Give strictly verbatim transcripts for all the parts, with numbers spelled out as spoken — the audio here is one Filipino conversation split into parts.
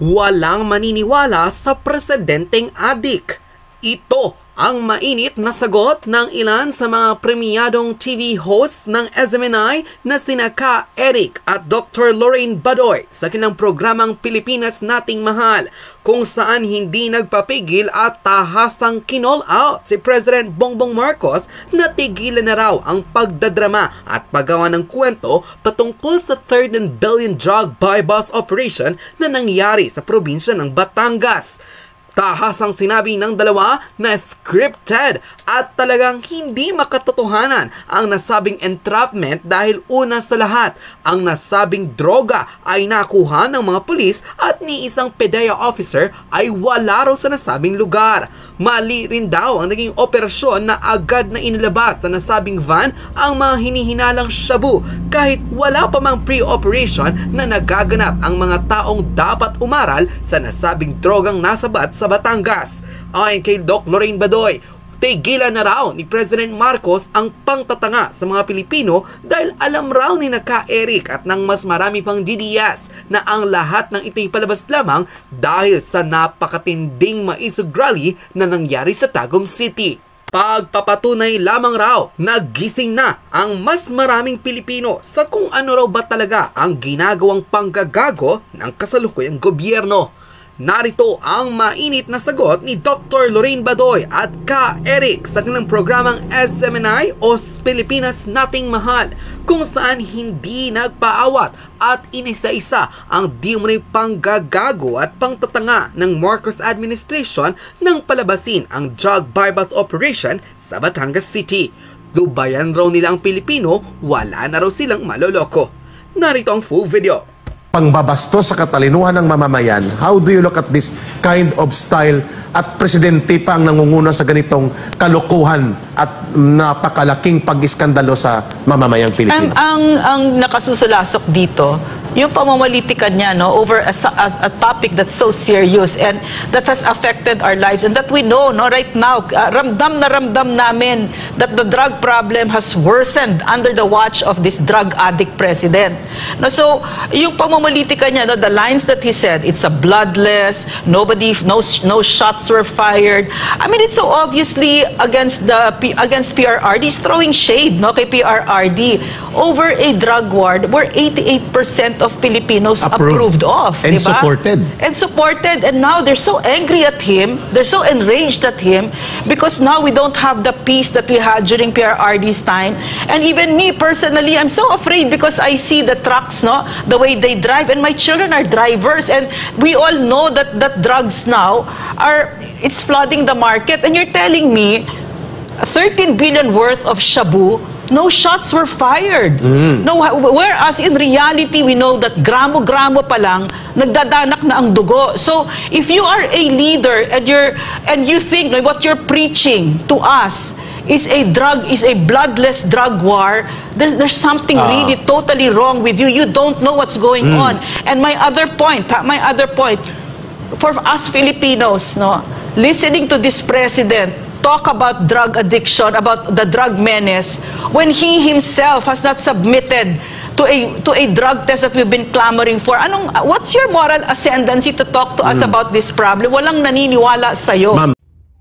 Walang maniniwala sa presidenteng adik. Ito ang mainit na sagot ng ilan sa mga premiadong T V hosts ng S M N I na sina Ka Eric at Doctor Lorraine Badoy sa kanilang programang Pilipinas Nating Mahal, kung saan hindi nagpapigil at tahasang kinall out si President Bongbong Marcos na tigilan na raw ang pagdadrama at paggawa ng kwento patungkol sa thirteen billion drug buy-bust operation na nangyari sa probinsya ng Batangas. Tahasang sinabi ng dalawa na scripted at talagang hindi makatotohanan ang nasabing entrapment dahil una sa lahat, ang nasabing droga ay nakuha ng mga pulis at ni isang PDEA officer ay wala raw sa nasabing lugar. Mali rin daw ang naging operasyon na agad na inilabas sa nasabing van ang mga hinihinalang shabu kahit wala pa mang pre-operation na nagaganap ang mga taong dapat umaral sa nasabing drogang nasabat sa Batangas. Ayon kay Doc Lorraine Badoy, tigilan na raw ni President Marcos ang pangtatanga sa mga Pilipino dahil alam raw ni Ka Eric at ng mas marami pang D D S na ang lahat ng ito'y palabas lamang dahil sa napakatinding maisog rally na nangyari sa Tagum City. Pagpapatunay lamang raw, nagising na ang mas maraming Pilipino sa kung ano raw ba talaga ang ginagawang panggagago ng kasalukuyang gobyerno. Narito ang mainit na sagot ni Doctor Lorraine Badoy at Ka Eric sa kanilang programang S M N I o Pilipinas Nating Mahal, kung saan hindi nagpaawat at inisa-isa ang di umano'y panggagago at pangtatanga ng Marcos administration nang palabasin ang drug buy-bust operation sa Batangas City. Lubayan raw nila ang Pilipino, wala na raw silang maloloko. Narito ang full video. Pangbabasto sa katalinuhan ng mamamayan. How do you look at this kind of style at presidente pa ang nangunguna sa ganitong kalokohan at napakalaking pag-iskandalo sa mamamayang Pilipino? Ang, ang, ang nakasusulasok dito, yung pamamalitika niya no, over a, a, a topic that's so serious and that has affected our lives and that we know no, right now, uh, ramdam na ramdam namin that the drug problem has worsened under the watch of this drug addict president. No, so, yung pamamalitika niya, no, the lines that he said, it's a bloodless, nobody, no, no shots were fired. I mean, it's so obviously against the against P R R D. He's throwing shade no, kay P R R D over a drug war where eighty-eight percent of Filipinos approved, approved of. And diba? supported. And supported. And now they're so angry at him, they're so enraged at him because now we don't have the peace that we had during P R R D's time. And even me personally, I'm so afraid because I see the trucks, no, the way they drive, and my children are drivers, and we all know that, that drugs now are, it's flooding the market. And you're telling me thirteen billion worth of shabu, no shots were fired. Mm. No, whereas in reality, we know that gramo-gramo pa lang, nagdadanak na ang dugo. So, if you are a leader and you're and you think like, what you're preaching to us is a drug, is a bloodless drug war, there's, there's something uh. really totally wrong with you. You don't know what's going mm. on. And my other point, my other point, for us Filipinos, no, listening to this president talk about drug addiction, about the drug menace, when he himself has not submitted to a to a drug test that we've been clamoring for. Anong, what's your moral ascendancy to talk to mm. us about this problem? Walang naniniwala sa'yo. Ma'am,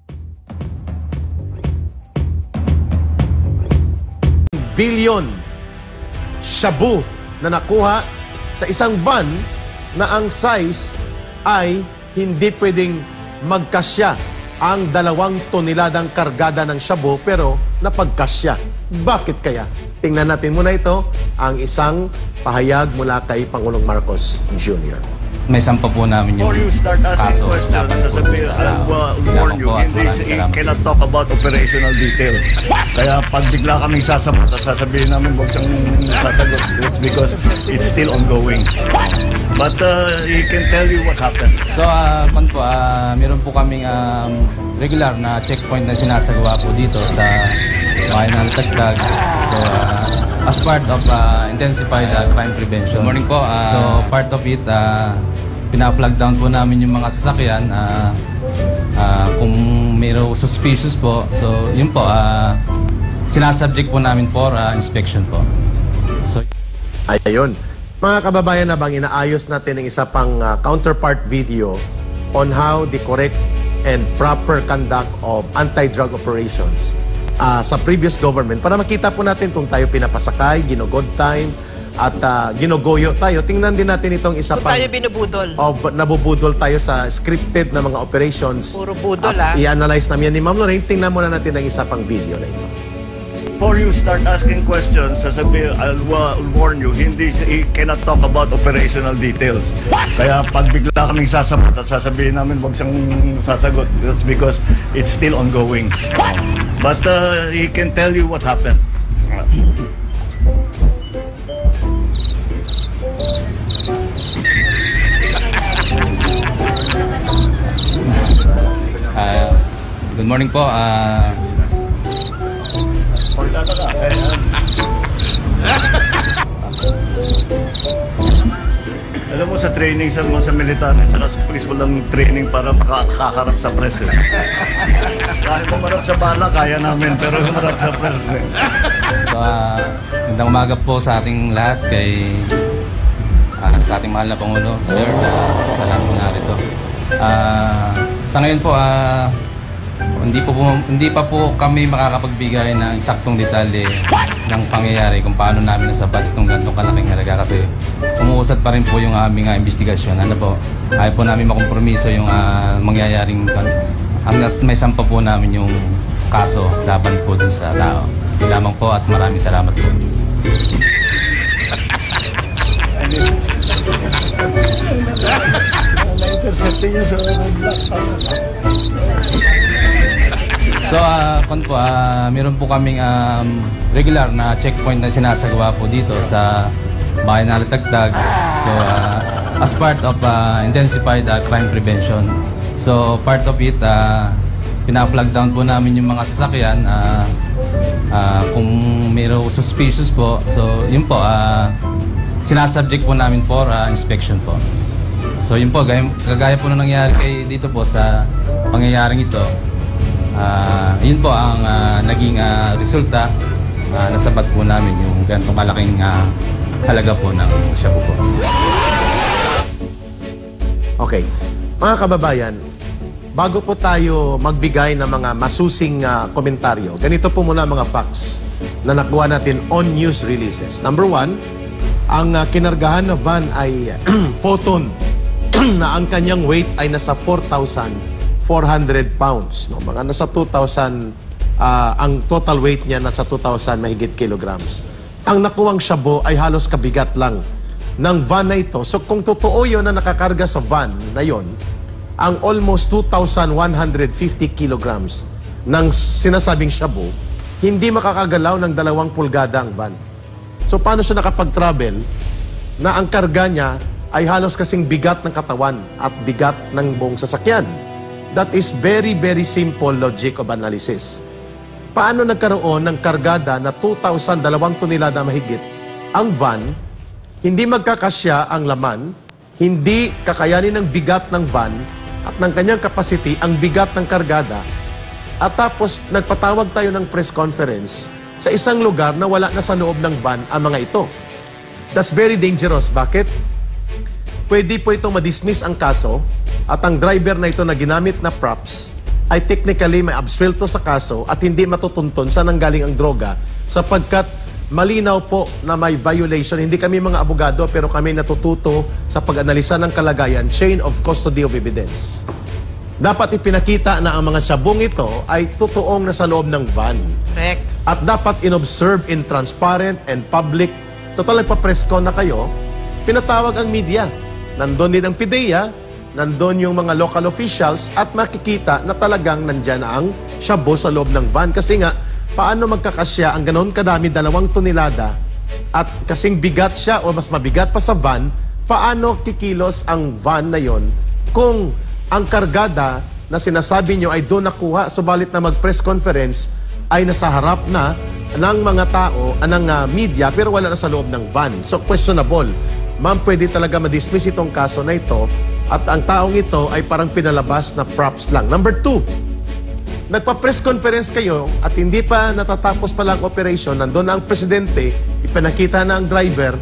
billion shabu na nakuha sa isang van na ang size ay hindi pwedeng magkasya ang dalawang toneladang kargada ng shabu pero napagkasya. Bakit kaya? Tingnan natin muna ito, ang isang pahayag mula kay Pangulong Marcos Junior May sampa po namin yung Before you start asking kaso, questions, sasabihin, I'll uh, warn you, in this, you cannot talk about operational details. Kaya pag bigla kaming sasagot at sasabihin namin huwag siyang sasagot, it's because it's still ongoing. But uh, he can tell you what happened. So, uh, man po, uh, meron po kaming um, regular na checkpoint na sinasagawa po dito sa bahay ng Tagtag. So, uh, as part of uh, intensified uh, crime prevention. Good morning po. Uh, so, part of it, uh, pina-plug down po namin yung mga sasakyan. Uh, uh, kung mayroong suspicious po, so yun po, uh, sinasubject po namin for uh, inspection po. So, ayun. Mga kababayan, na bang inaayos natin ang isa pang uh, counterpart video on how the correct and proper conduct of anti-drug operations uh, sa previous government para makita po natin kung tayo pinapasakay, ginogod time, at uh, ginogoyo tayo. Tingnan din natin itong isa Kung pang... tayo binubudol. O, nabubudol tayo sa scripted na mga operations. Puro budol, at ah. i-analyze namin yan ni Ma'am Lorraine. Tingnan muna natin ang isa pang video na ito. Before you start asking questions, sasabi, I'll, wa- I'll warn you, hindi, he cannot talk about operational details. Kaya pag bigla kaming sasabat at sasabihin namin wag siyang sasagot, that's because it's still ongoing. But uh, he can tell you what happened. Uh, good morning po. Uh, Alam mo, sa training sa mga sa militar at saka sa police, walang training para makakaharap sa press. Eh. Kahit umarap sa bala, kaya namin, pero umarap sa press. Eh. so, uh, magandang umaga po sa ating lahat kay uh, sa ating mahal na Pangulo, Sir. Uh, sa lahat po narito. Uh, sa ngayon po, uh, hindi, po, po, hindi pa po kami makakapagbigay ng eksaktong detalye ng pangyayari kung paano namin nasabat itong gantong kalaking halaga kasi umuusad pa rin po yung aming uh, investigasyon. Ano po, ayaw po namin makompromiso yung uh, mangyayaring hanggat may sampa po namin yung kaso laban po dun sa tao. Lamang po at maraming salamat po. So, uh, kon po, uh, meron po kaming um, regular na checkpoint na sinasagawa po dito sa bayan ng Alitagtag. So, uh, as part of uh, intensified uh, crime prevention. So, part of it, uh, pina-plug down po namin yung mga sasakyan. Uh, uh, kung mayroong suspicious po, so yun po, uh, sinasubject po namin for uh, inspection po. So, yun po, gaya, kagaya po na nangyari kay dito po sa pangyayaring ito. Uh, yun po ang uh, naging uh, resulta. Uh, nasabat po namin yung ganitong kalaking uh, halaga po ng shabu po. Okay. Mga kababayan, bago po tayo magbigay ng mga masusing uh, komentaryo, ganito po muna mga facts na nakuha natin on news releases. Number one, ang uh, kinargahan na van ay Photon na ang kanyang weight ay nasa four thousand four hundred pounds. No? Mga nasa two thousand, uh, ang total weight niya nasa two thousand mahigit kilograms. Ang nakuwang shabu ay halos kabigat lang ng van na ito. So kung totoo yun na nakakarga sa van na yon, ang almost two thousand one hundred fifty kilograms ng sinasabing shabu, hindi makakagalaw ng dalawang pulgada ang van. So paano siya nakapag-travel na ang karga niya ay halos kasing bigat ng katawan at bigat ng buong sasakyan? That is very, very simple logic of analysis. Paano nagkaroon ng kargada na two thousand, dalawang tonelada mahigit ang van, hindi magkakasya ang laman, hindi kakayanin ng bigat ng van at ng kanyang capacity ang bigat ng kargada, at tapos nagpatawag tayo ng press conference sa isang lugar na wala na sa loob ng van ang mga ito. That's very dangerous. Bakit? Pwede po itong madismiss ang kaso at ang driver na ito na ginamit na props ay technically may absuelto sa kaso at hindi matutuntun saan nanggaling ang droga sapagkat malinaw po na may violation. Hindi kami mga abogado pero kami natututo sa pag-analisa ng kalagayan, chain of custody of evidence. Dapat ipinakita na ang mga sabong ito ay totoong nasa loob ng van. Correct. At dapat inobserve in transparent and public. Total, nagpa-press con na kayo, pinatawag ang media. Nandun din ang P D E A, nandun yung mga local officials at makikita na talagang nandyan ang shabu sa loob ng van. Kasi nga, paano magkakasya ang ganoon kadami, dalawang tonelada at kasing bigat siya o mas mabigat pa sa van, paano kikilos ang van na yon kung ang kargada na sinasabi nyo ay doon nakuha, subalit na mag-press conference ay nasa harap na ng mga tao, ng uh, media, pero wala na sa loob ng van. So, questionable. Ma'am, pwede talaga madismiss itong kaso na ito at ang taong ito ay parang pinalabas na props lang. Number two, nagpa-press conference kayo at hindi pa natatapos pa lang operation, nandun na ang presidente, ipinakita na ang driver,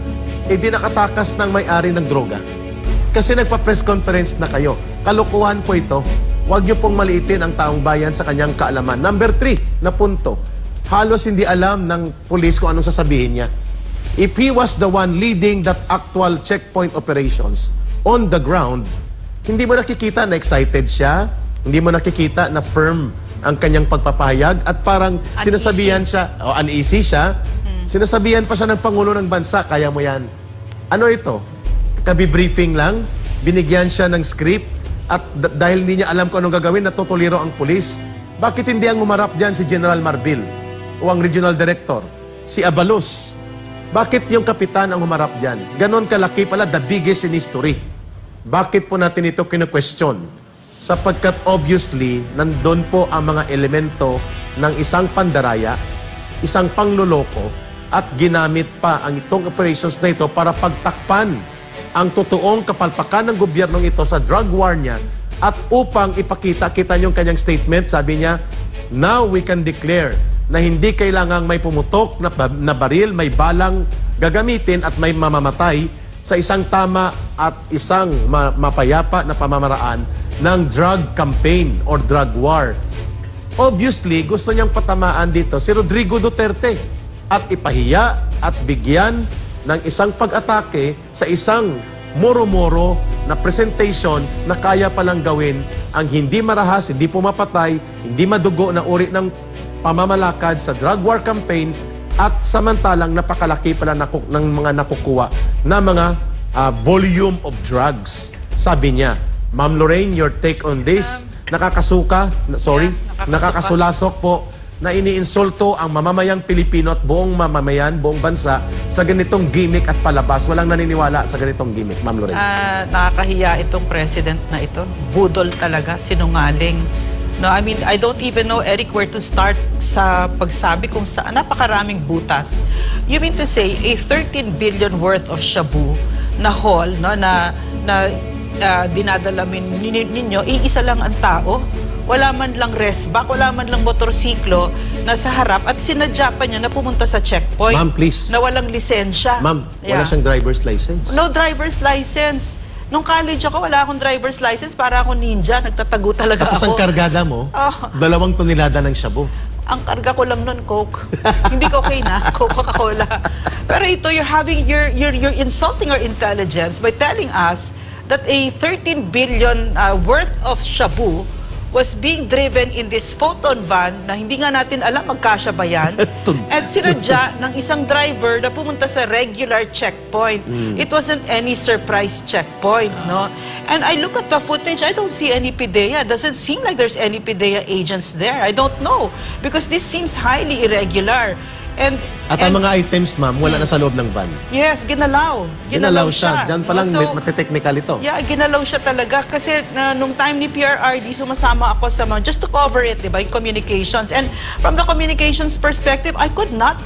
eh di nakatakas ng may-ari ng droga. Kasi nagpa-press conference na kayo. Kalokohan po ito. Huwag niyo pong maliitin ang taong bayan sa kanyang kaalaman. Number three na punto. Halos hindi alam ng pulis kung anong sasabihin niya. If he was the one leading that actual checkpoint operations on the ground, hindi mo nakikita na excited siya, hindi mo nakikita na firm ang kanyang pagpapahayag at parang uneasy. Sinasabihan siya, o oh, uneasy siya, hmm. sinasabihan pa siya ng Pangulo ng Bansa, kaya mo yan. Ano ito? Kabi-briefing lang, binigyan siya ng script at dahil hindi niya alam kung anong gagawin, natutuliro ang pulis. Bakit hindi ang umarap dyan si General Marbil o ang Regional Director, si Abalos? Bakit yung kapitan ang humarap dyan? Ganon kalaki pala, the biggest in history. Bakit po natin ito kinu-question? Sapagkat obviously, nandun po ang mga elemento ng isang pandaraya, isang pangluloko, at ginamit pa ang itong operations na ito para pagtakpan ang totoong kapalpakan ng gobyernong ito sa drug war niya at upang ipakita, kita niyo yung kanyang statement, sabi niya, now we can declare na hindi kailangang may pumutok na, na baril, may balang gagamitin at may mamamatay sa isang tama at isang ma mapayapa na pamamaraan ng drug campaign or drug war. Obviously, gusto niyang patamaan dito si Rodrigo Duterte at ipahiya at bigyan ng isang pag-atake sa isang moro-moro na presentation na kaya palang gawin ang hindi marahas, hindi pumapatay, hindi madugo na uri ng pamamalakad sa drug war campaign at samantalang napakalaki pala naku ng mga nakukuha na mga uh, volume of drugs. Sabi niya, Ma'am Lorraine, your take on this, nakakasuka, sorry, yeah, nakakasulasok po na iniinsulto ang mamamayang Pilipino at buong mamamayan, buong bansa sa ganitong gimmick at palabas. Walang naniniwala sa ganitong gimmick, Ma'am Lorraine. Uh, nakakahiya itong president na ito. Budol talaga, sinungaling. No, I mean, I don't even know, Eric, where to start sa pagsabi kung saan napakaraming butas. You mean to say, a thirteen billion worth of shabu na haul, no, na, na uh, dinadala min, ninyo, iisa lang ang tao. Wala man lang resback, wala man lang motorsiklo na sa harap at sinadya pa niya na pumunta sa checkpoint. Ma'am, please. Na walang lisensya. Ma'am, yeah. wala siyang driver's license. No driver's license. Nung college ako, wala akong driver's license. Para ako ninja, nagtatago talaga Tapos ako. Tapos ang kargada mo, oh. dalawang tonelada ng shabu. Ang karga ko lang nun, Coke. Hindi cocaine na, Coca-Cola. Pero ito, you're having, you're, you're, you're insulting our intelligence by telling us that a thirteen billion uh, worth of shabu was being driven in this photon van na hindi nga natin alam magkasya ba yan. At sinadya ng isang driver na pumunta sa regular checkpoint. Mm. It wasn't any surprise checkpoint, no? And I look at the footage, I don't see any PIDEA. Doesn't seem like there's any PIDEA agents there. I don't know. Because this seems highly irregular. And, At and, ang mga items, ma'am, wala na sa loob ng van. Yes, ginalaw. Ginalaw, ginalaw siya. Diyan pa lang, so, mati-technical ito. Yeah, ginalaw siya talaga. Kasi na, nung time ni P R R D, sumasama ako sa mga, just to cover it, diba, yung communications. And from the communications perspective, I could not,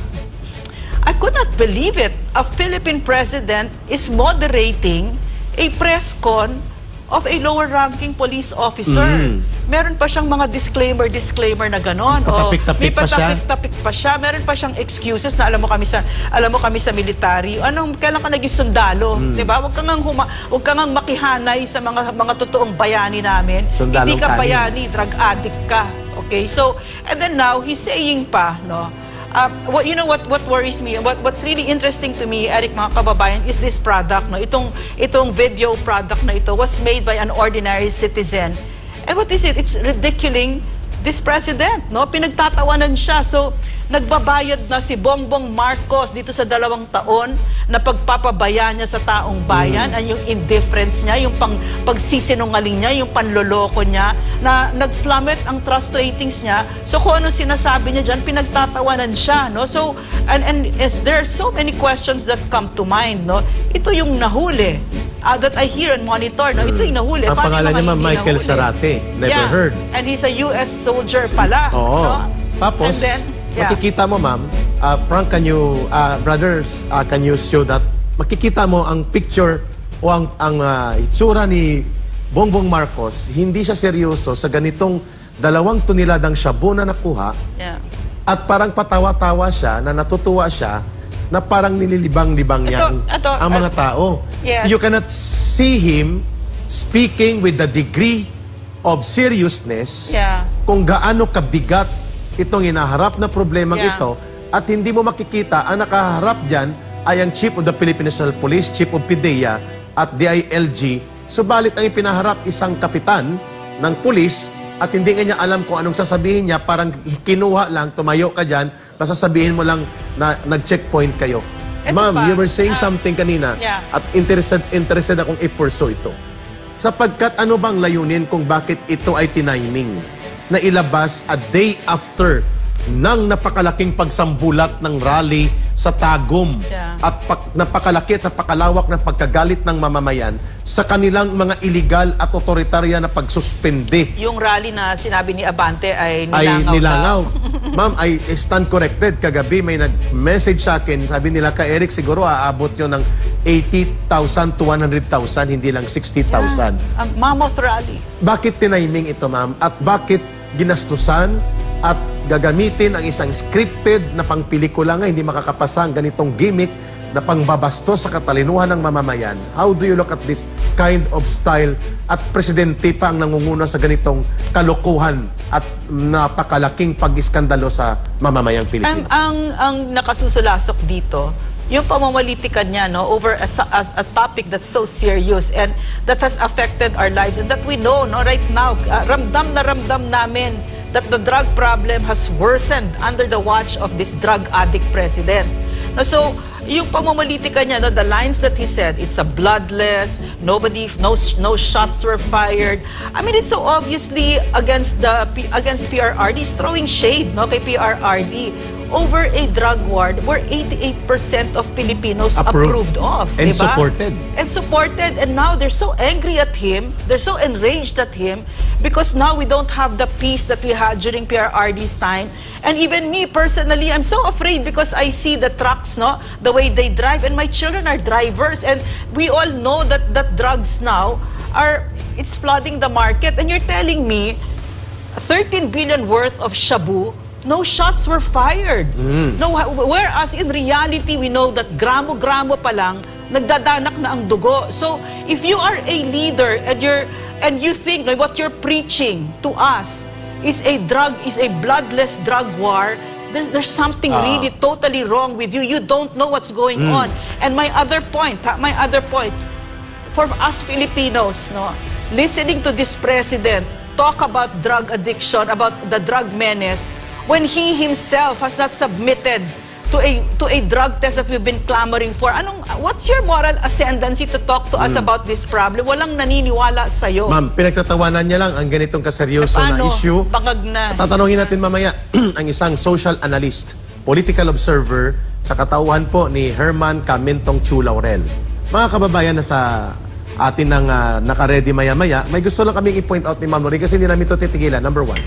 I could not believe it. A Philippine president is moderating a press con of a lower-ranking police officer. Mm. Meron pa siyang mga disclaimer-disclaimer na gano'n. Patapik-tapik pa siya. Patapik-tapik pa siya. Meron pa siyang excuses na alam mo kami sa alam mo kami sa military. Anong kailan ka naging sundalo, mm. 'di ba? Huwag kang huma, huwag kang makihanay sa mga mga totoong bayani namin. Sundalong Hindi ka kanin. bayani, drug addict ka. Okay? So, and then now he's saying pa, no? Uh, what, you know what what worries me, what what's really interesting to me, Eric, mga kababayan, is this product, no? Itong itong video product na ito was made by an ordinary citizen. And what is it? It's ridiculing this president, no? Pinagtatawanan siya. So, nagbabayad na si Bongbong Marcos dito sa dalawang taon na pagpapabaya niya sa taong bayan, mm. and yung indifference niya, yung pang, pagsisinungaling niya, yung panloloko niya, na nag-plummet ang trust ratings niya. So, kung ano sinasabi niya dyan, pinagtatawanan siya, no? So, and, and as there are so many questions that come to mind, no? Ito yung nahuli. Uh, that I hear and monitor, no? Ito yung nahuli. Ang Paano pangalan niya, ma'am, Michael nahuli? Sarate. Never yeah. heard. And he's a U S soldier pala. Oo. No? Tapos, and then, yeah. makikita mo, ma'am, uh, Frank, can you, uh, brothers, uh, can you show that? Makikita mo ang picture o ang, ang uh, itsura ni Bongbong Marcos, hindi siya seryoso sa ganitong dalawang toniladang shabu na nakuha. Yeah. At parang patawa-tawa siya, na natutuwa siya, na parang nililibang-libang niya ang, ito, ang mga uh, tao. yes. You cannot see him speaking with the degree of seriousness Yeah. kung gaano kabigat itong hinaharap na problemang Yeah. ito at hindi mo makikita ang nakaharap dyan ay ang Chief of the Philippine National Police, Chief of PIDEA at D I L G. Subalit ang ipinaharap isang kapitan ng pulis at hindi nga niya alam kung anong sasabihin niya, parang kinuha lang, tumayo ka dyan, basta sabihin mo lang na nag-checkpoint kayo. Ito Ma'am, pa, you were saying ah, something kanina yeah. at interested, interested akong i-pursue ito. Sapagkat ano bang layunin kung bakit ito ay tiniming na ilabas a day after ng napakalaking pagsambulat ng rally sa Tagum Yeah. at pak, napakalaki at napakalawak ng pagkagalit ng mamamayan sa kanilang mga illegal at otoritarya na pagsuspende Yung rally na sinabi ni Abante ay nilangaw. ay nilangaw. daw. Ma'am, I stand corrected. Kagabi may nag-message sa akin. Sabi nila, ka Eric, siguro aabot yun ng eighty thousand to one hundred thousand, hindi lang sixty thousand. Yeah. Ang mammoth rally. Bakit tiniming ito, ma'am? At bakit ginastusan at gagamitin ang isang scripted na pangpelikula nga, hindi makakapasa ang ganitong gimmick na pangbabastos sa katalinuhan ng mamamayan? How do you look at this kind of style at presidente pa ang nangunguna sa ganitong kalokohan at napakalaking pag-iskandalo sa mamamayang Ang, Pilipino? ang, ang nakasusulasok dito, yung pamamalitikan niya no, over a, a, a topic that's so serious and that has affected our lives and that we know no, right now, uh, ramdam na ramdam namin that the drug problem has worsened under the watch of this drug addict president. No, so, yung pamamalitika niya, no, the lines that he said, it's a bloodless, nobody, no, no shots were fired. I mean, it's so obviously against the against P R R D. He's throwing shade, no, kay P R R D over a drug war where eighty-eight percent of Filipinos Approved. approved of. And diba? supported. And supported. And now they're so angry at him, they're so enraged at him because now we don't have the peace that we had during P R R D's time. And even me personally, I'm so afraid because I see the trucks, no, the way they drive, and my children are drivers, and we all know that that drugs now are, it's flooding the market. And you're telling me thirteen billion worth of shabu, no shots were fired. Mm. No, whereas in reality, we know that gramo-gramo pa lang, nagdadanak na ang dugo. So, if you are a leader and you're and you think like, what you're preaching to us is a drug, is a bloodless drug war, there's, there's something Ah. really totally wrong with you. You don't know what's going Mm. on. And my other point, ha, my other point, for us Filipinos, no, listening to this president talk about drug addiction, about the drug menace, when he himself has not submitted to a to a drug test that we've been clamoring for. Anong what's your moral ascendancy to talk to us about this problem? Walang naniniwala sa iyo. Ma'am, pinagtatawanan niya lang ang ganitong kaseryoso na Paano? issue. Bangag na. Tatanungin natin mamaya ang isang social analyst, political observer sa katauhan po ni Herman Camentong Chu Laurel. Mga kababayan na sa atin ng uh, naka-ready maya-maya, may gusto lang kaming i-point out ni Ma'am Lori kasi hindi namin ito titigilan. Number one,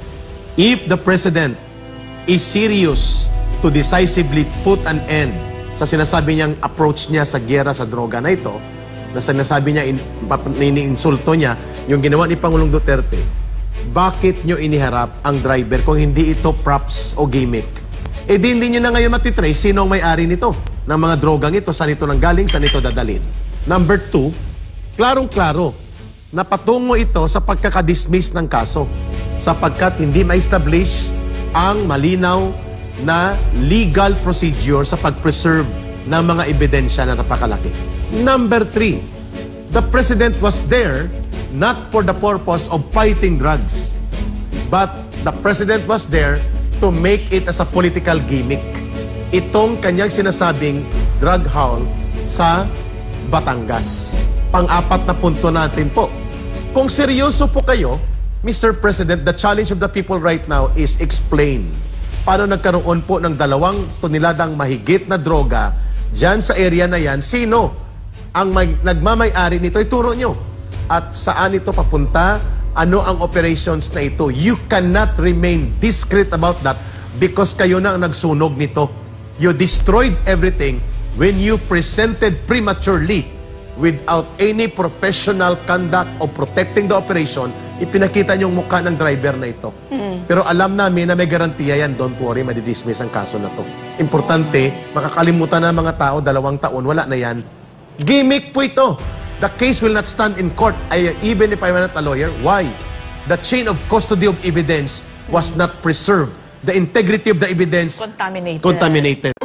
if the President is serious to decisively put an end sa sinasabi niyang approach niya sa giyera sa droga na ito, na sinasabi niya, in, iniinsulto niya yung ginawa ni Pangulong Duterte, bakit niyo iniharap ang driver kung hindi ito props o gimmick? Eh di hindi niyo na ngayon matitrace sino ang may-ari nito, ng mga drogang ito, saan ito nanggaling, saan ito dadalhin. Number two, klarong-klaro na patungo ito sa pagkakadismiss ng kaso sapagkat hindi ma-establish ang malinaw na legal procedure sa pag-preserve ng mga ebidensya na napakalaki. Number three, the President was there not for the purpose of fighting drugs, but the President was there to make it as a political gimmick. Itong kanyang sinasabing drug howl sa Batangas. Pang-apat na punto natin po. Kung seryoso po kayo, Mister President, the challenge of the people right now is explain. Paano nagkaroon po ng dalawang toneladang mahigit na droga dyan sa area na yan? Sino ang may, nagmamay-ari nito? Ituro nyo. At saan ito papunta? Ano ang operations na ito? You cannot remain discreet about that because kayo na ang nagsunog nito. You destroyed everything when you presented prematurely without any professional conduct of protecting the operation, ipinakita niyong mukha ng driver na ito. Mm. Pero alam namin na may garantiya yan, don't worry, madidismiss ang kaso na to. importante, makakalimutan na mga tao, dalawang taon, wala na yan. Gimmick po ito. The case will not stand in court, I, even if I'm not a lawyer. Why? The chain of custody of evidence was not preserved. The integrity of the evidence Contaminated. contaminated.